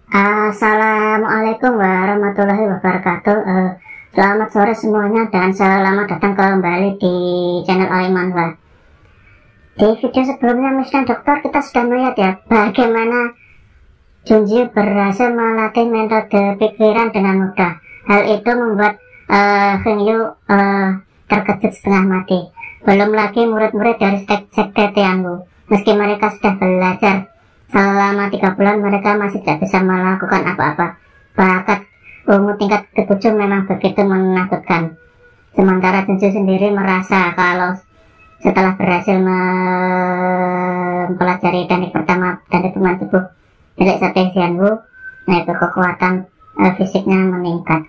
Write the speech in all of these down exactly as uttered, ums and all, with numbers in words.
Assalamualaikum warahmatullahi wabarakatuh. uh, Selamat sore semuanya dan selamat datang kembali di channel Aimanwa. Di video sebelumnya Mister Dokter kita sudah melihat ya bagaimana Junji berhasil melatih metode pikiran dengan mudah. Hal itu membuat uh, Feng Yu uh, terkejut setengah mati. Belum lagi murid-murid dari sekte Tianwu, meski mereka sudah belajar selama tiga bulan, mereka masih tidak bisa melakukan apa-apa. Bakat ungu tingkat ketujuh memang begitu menakutkan. Sementara Junji sendiri merasa kalau setelah berhasil mempelajari teknik pertama dari teman tubuh milik sekte Tianwu, yaitu kekuatan uh, fisiknya meningkat.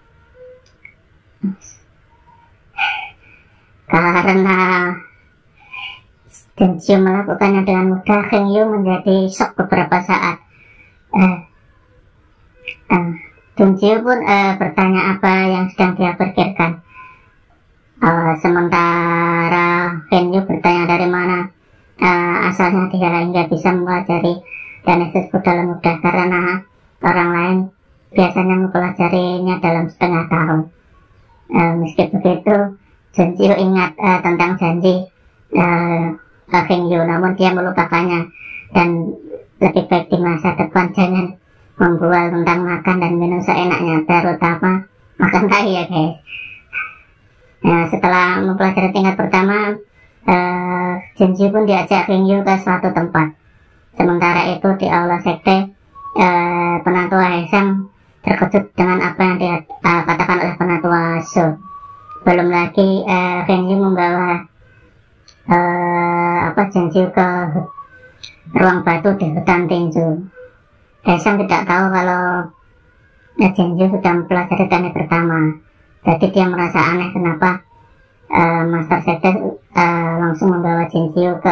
Karena Junji melakukannya dengan mudah, Feng Yu menjadi shock beberapa saat. Uh, uh, Junji pun uh, bertanya apa yang sedang dia pikirkan. Uh, sementara Feng Yu bertanya dari mana uh, asalnya dia hingga bisa mempelajari teknik tersebut dalam mudah, karena orang lain biasanya mempelajarinya dalam setengah tahun. Uh, meski begitu, Junji ingat uh, tentang janji uh, Feng Yu, namun dia melupakannya, dan lebih baik di masa depan jangan membual tentang makan dan minum seenaknya, terutama makan tai ya guys. Nah, setelah mempelajari tingkat pertama, uh, Junji pun diajak Feng Yu ke suatu tempat. Sementara itu di aula sekte, uh, penatua Hesang terkejut dengan apa yang dikatakan uh, oleh penatua Shu. Belum lagi uh, Feng Yu membawa Uh, apa Junji ke ruang batu di hutan Tinju. Hesang tidak tahu kalau uh, Junji sudah mempelajari teknik pertama, jadi dia merasa aneh kenapa uh, Master Sekte uh, langsung membawa Junji ke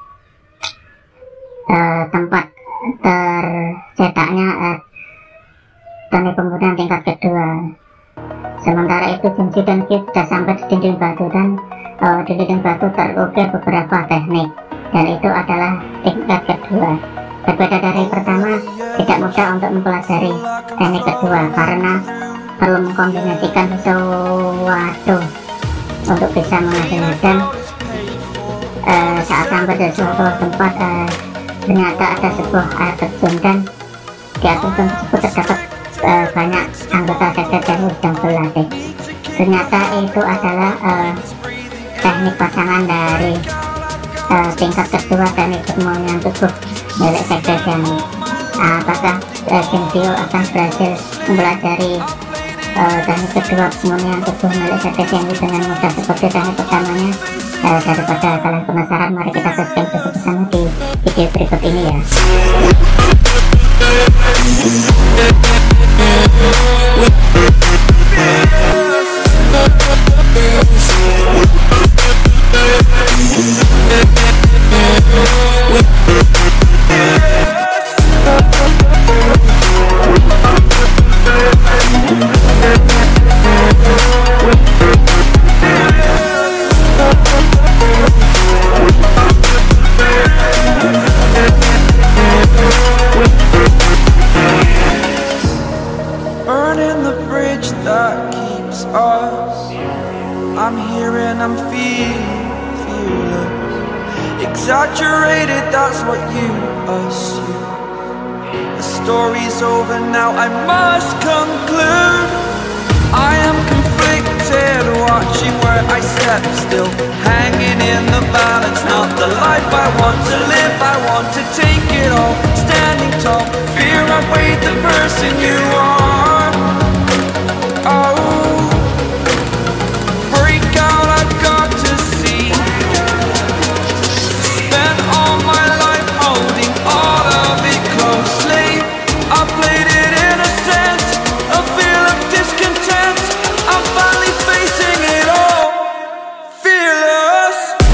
uh, tempat tercetaknya uh, teknik pembunuhan tingkat kedua. Sementara itu Junji dan Kid sudah sampai di dinding batu, dan Uh, di dinding batu terukir beberapa teknik, dan itu adalah tingkat kedua. Berbeda dari pertama, tidak mudah untuk mempelajari teknik kedua karena perlu mengkombinasikan sesuatu untuk bisa menghasilkan. Uh, saat sampai di suatu tempat, uh, ternyata ada sebuah air terjun, dan di air terjun tersebut terdapat uh, banyak anggota sekte yang sedang berlatih. Ternyata itu adalah uh, teknik pasangan dari uh, tingkat kedua teknik pemulihan tubuh milik sekte Tianwu. Uh, apakah uh, Junji akan berhasil mempelajari uh, teknik kedua pemulihan tubuh milik sekte Tianwu dengan mudah seperti teknik pertamanya? Uh, daripada kalian penasaran, mari kita subscribe bersama di video berikut ini ya. Burning the bridge that keeps us. I'm here and I'm feeling fearless. Exaggerated, that's what you assume. The story's over now, I must conclude. I am conflicted, watching where I step still, hanging in the balance. Not the life I want to live, I want to take it all. Standing tall, fear I weighed the person you are. Oh, break out, I've got to see. Spent all my life holding all of it closely. I played it innocent, a feel of discontent. I'm finally facing it all, fearless.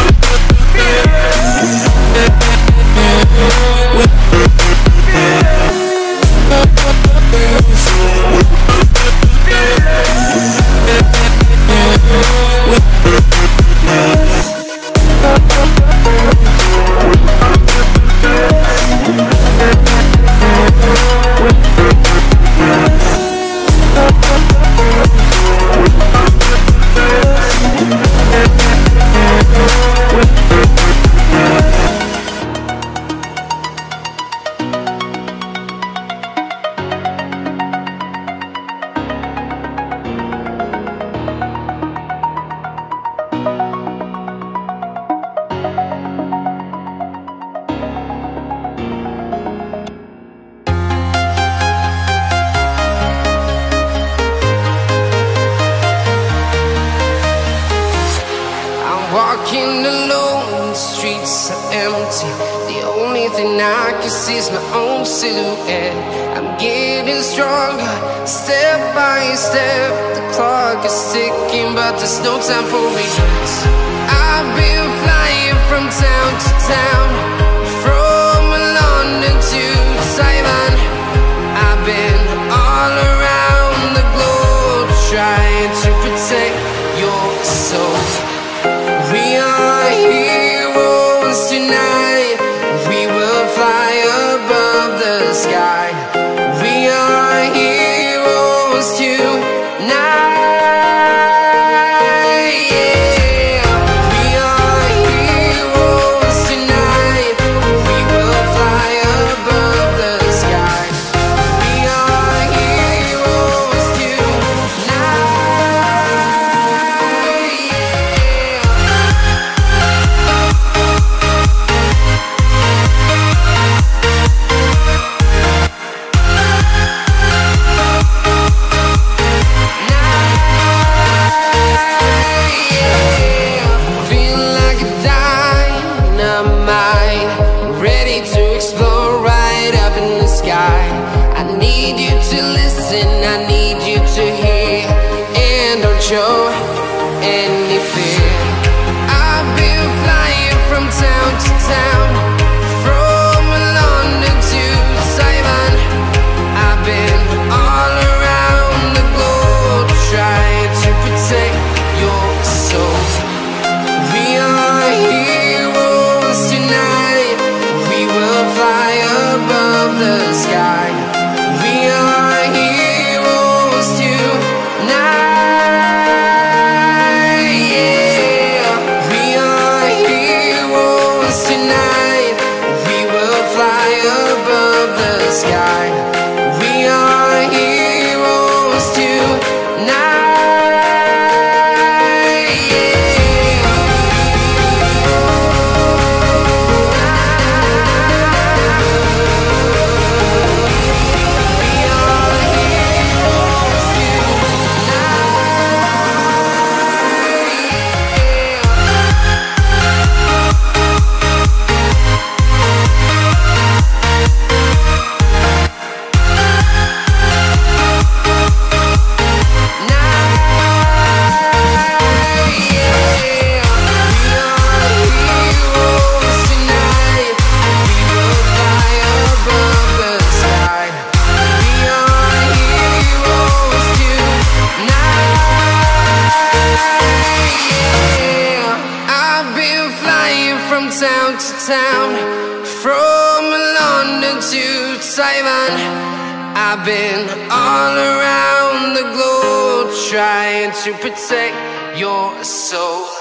Fearless. Fearless. alone, the streets are empty. The only thing I can see is my own silhouette. I'm getting stronger, step by step. The clock is ticking, but there's no time for me. I've been flying from town to town, from London to Taiwan. I've been all around the globe, trying to protect your soul. We are heroes tonight. We will fly above the sky. We are heroes tonight. Yeah. We are heroes tonight. We will fly above the sky. We are heroes tonight. Show any fear. I've been flying from town to town, from London to Taiwan. I've been all around the globe, trying to protect your soul. We are heroes tonight. We will fly above the sky. We are heroes tonight. Sky. We are heroes tonight. Yeah. We are heroes town to town, from London to Taiwan. I've been all around the globe, trying to protect your soul.